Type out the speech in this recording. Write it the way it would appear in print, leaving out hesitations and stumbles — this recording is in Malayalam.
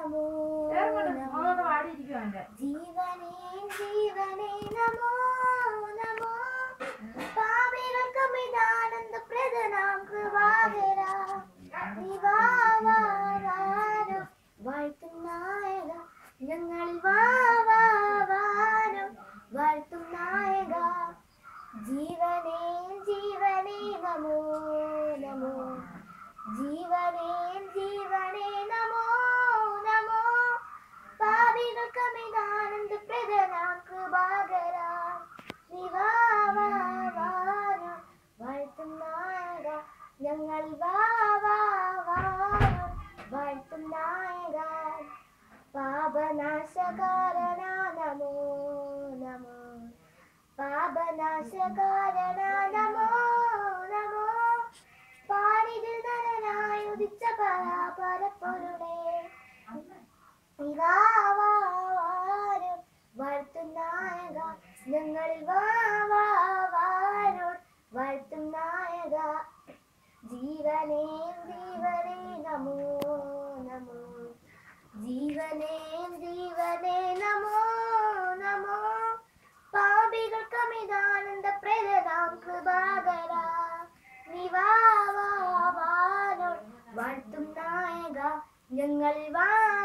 നമോ ജീവനേ ജീവനേ നമോ നമോ പാപികൾക്കമിതാനന്ദപ്രദനാം കൃപാകരാ നിവാവാനും വാഴ്ത്തും നായക ഞങ്ങളിൽ വാവാനും വാഴ്ത്തും നായക ജീവനേ ജീവനേ നമോ നമോ ജീവനേ ജീവനേ നമോ നമോ പാപികൾക്കമിതാനന്ദപ്രദനാം കൃപാകരാ നിവാവാനും വാഴ്ത്തും നായക ഞങ്ങൾ വാവാനും വാഴ്ത്തും നായക പാപനാശകാരണ നമോ നമോ പാപനാശകാരണ നമോ നമോ പാരിതിൽ നരനായി ഉദിച്ച പരപ്പൊരുളേ വാവാനും വാഴ്ത്തും നായക ഞങ്ങളിൽ വാവാനും വാഴ്ത്തും നായക ജീവനേ ജീവനേ നമോ നമോ ജീവനേ ജീവനേ നമോ നമോ പാപികൾക്കമിതാനന്ദപ്രദനാം കൃപാകരാ നിവാവാനും വാഴ്ത്തും നായക ഞങ്ങൾ